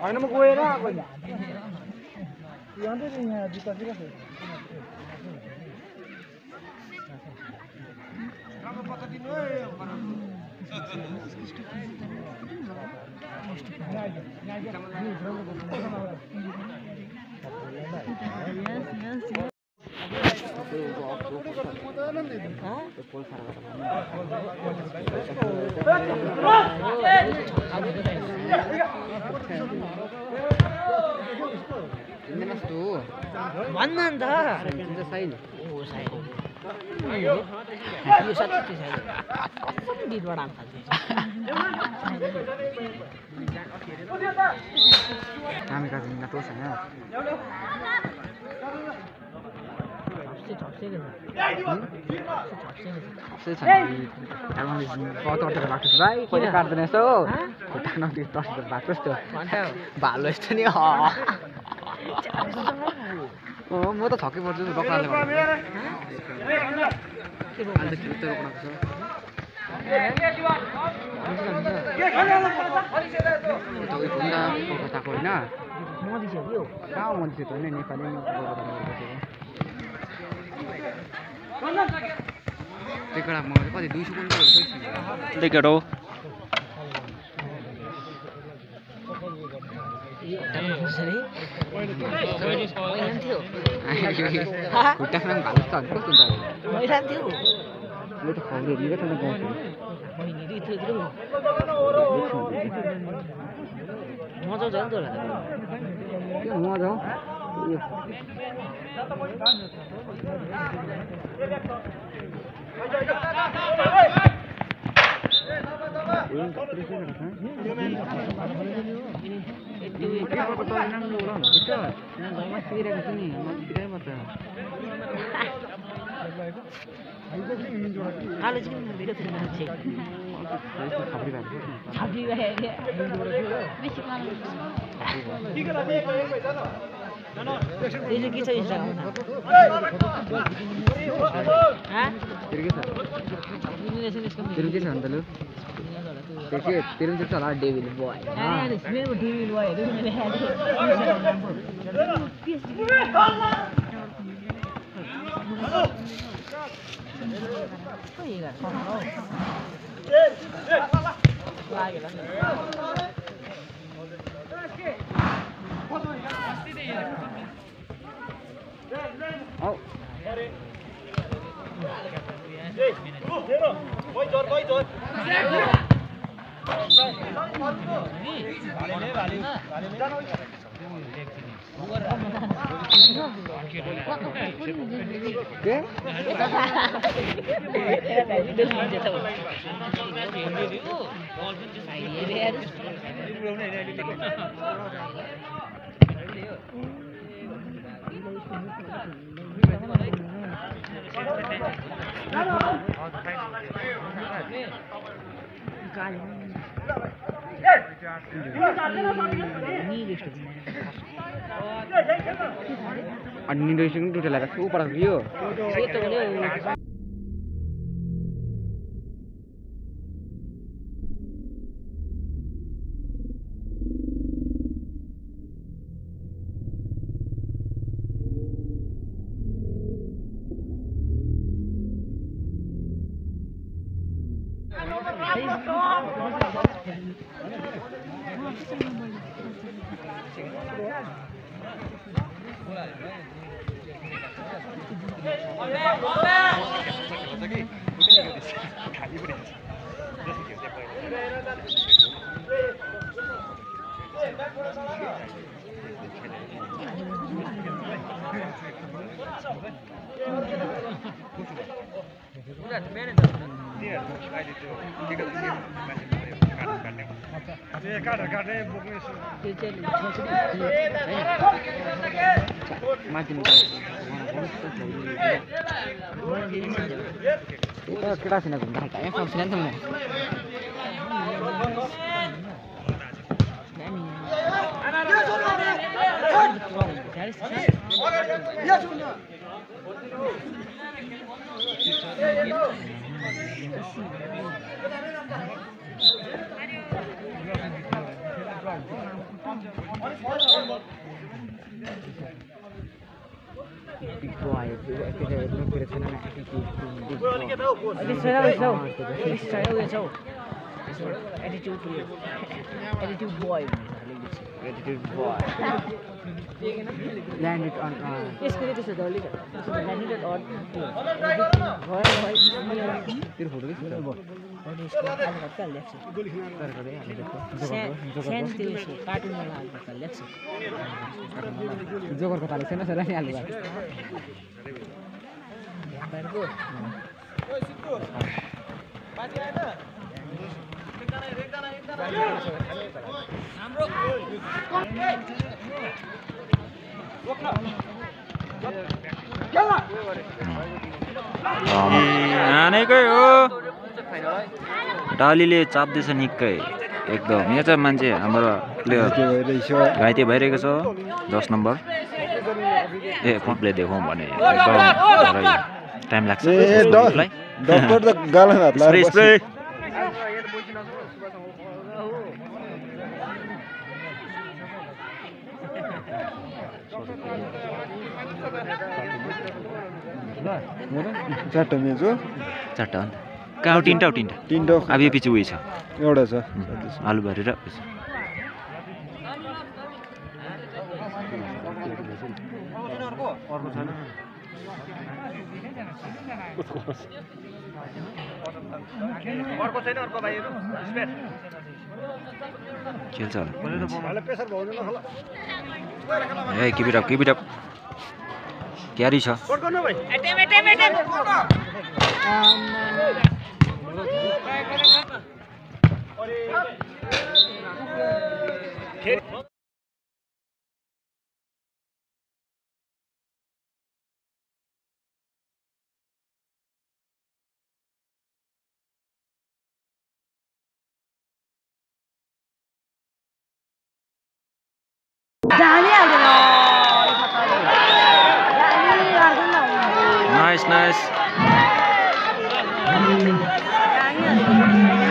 होइन म गएर आएको नि यहाँ त यहाँ जुत्ता चाहिँ कसो पत्ता दिनु भन्न अन्त साइन ओ साइन यो साथी चाहिँ दिदबाट आउँछ हामी का दिन तो छैन कहिले काट्दैन यसो खुट्टा भएको जस्तो भालो यस्तो नि म त छक्कै पर्छु बक्राले कलकत्ताको होइन कहाँ मन्दिर त होइन नेपाली टेकडा मगाएको कति 200 टेकडा हो खुट्टामा भालो त कस्तो हुन्छ यो त खौरे दिएको छ नि गाउँको मजा आउँछ नि त के मजा हो Kalau sih beda tuh dengan cek. Sabri kayak Messi mana? Ini kita Instagram. Hah? Terus nanti lu. देखिए तेरे जो चला डेविल बॉय हां इसमें वो डेविल बॉय है मैंने है अन्य देशों में टूटे लगा तो ऊपर गियो kita sini aku dah tanya sama sini temu. Big boy. Attitude boy. Attitude boy. Landed on. Yes, correct. So landed on. तेरे फोटो किस तरह बोल? कार्टून वाला जोकर को ताले से ना सर नहीं आलू हानेकै हो डालीले चाप्दैछ निकै एकदम यहाँ चाहिँ मान्छे हाम्रो प्लेयर घाइते भइरहेको छ 10 नम्बर ए प्ले देखाउँ भने एकदम टाइम लाग्छ डक्टर त गालामा हात लाएर स्प्रे चारवटा मेज हो चारवटा अन्त कहाँ तिनवटा अब यो पछि उयो छ एउटा छ आलु भरेर खेल्छ होला किप इट अप क्यारी छ Nice.